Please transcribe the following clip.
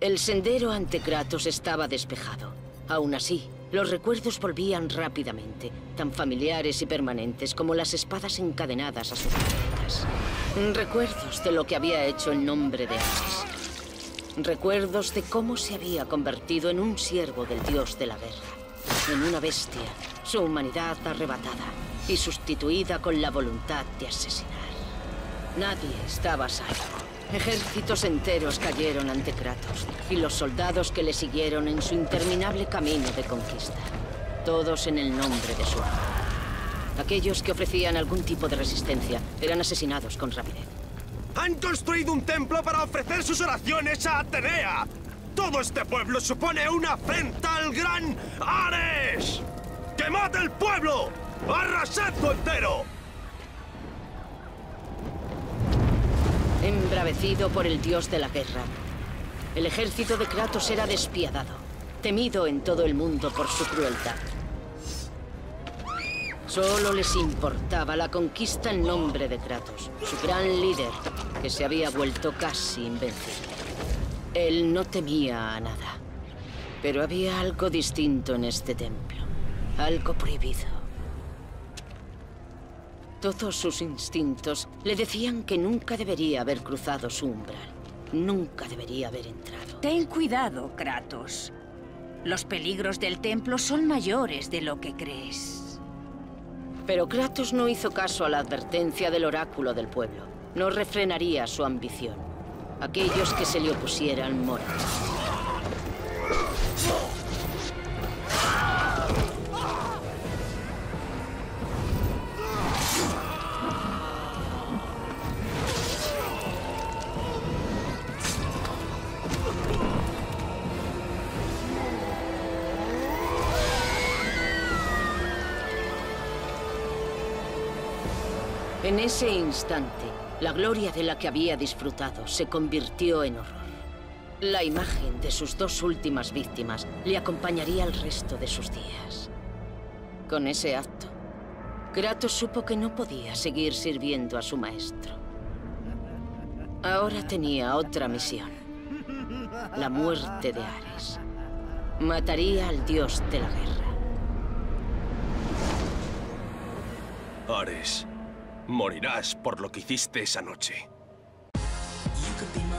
El sendero ante Kratos estaba despejado. Aún así, los recuerdos volvían rápidamente, tan familiares y permanentes como las espadas encadenadas a sus muñecas. Recuerdos de lo que había hecho en nombre de Ares. Recuerdos de cómo se había convertido en un siervo del dios de la guerra, en una bestia, su humanidad arrebatada y sustituida con la voluntad de asesinar. Nadie estaba a salvo. Ejércitos enteros cayeron ante Kratos, y los soldados que le siguieron en su interminable camino de conquista. Todos en el nombre de su amo. Aquellos que ofrecían algún tipo de resistencia eran asesinados con rapidez. ¡Han construido un templo para ofrecer sus oraciones a Atenea! ¡Todo este pueblo supone una afrenta al gran Ares! ¡Quemad el pueblo! ¡Arrasadlo entero! Embravecido por el dios de la guerra, el ejército de Kratos era despiadado, temido en todo el mundo por su crueldad. Solo les importaba la conquista en nombre de Kratos, su gran líder, que se había vuelto casi invencible. Él no temía a nada, pero había algo distinto en este templo, algo prohibido. Todos sus instintos le decían que nunca debería haber cruzado su umbral. Nunca debería haber entrado. Ten cuidado, Kratos. Los peligros del templo son mayores de lo que crees. Pero Kratos no hizo caso a la advertencia del oráculo del pueblo. No refrenaría su ambición. Aquellos que se le opusieran morían. En ese instante, la gloria de la que había disfrutado se convirtió en horror. La imagen de sus dos últimas víctimas le acompañaría el resto de sus días. Con ese acto, Kratos supo que no podía seguir sirviendo a su maestro. Ahora tenía otra misión: la muerte de Ares. Mataría al dios de la guerra. Ares, morirás por lo que hiciste esa noche.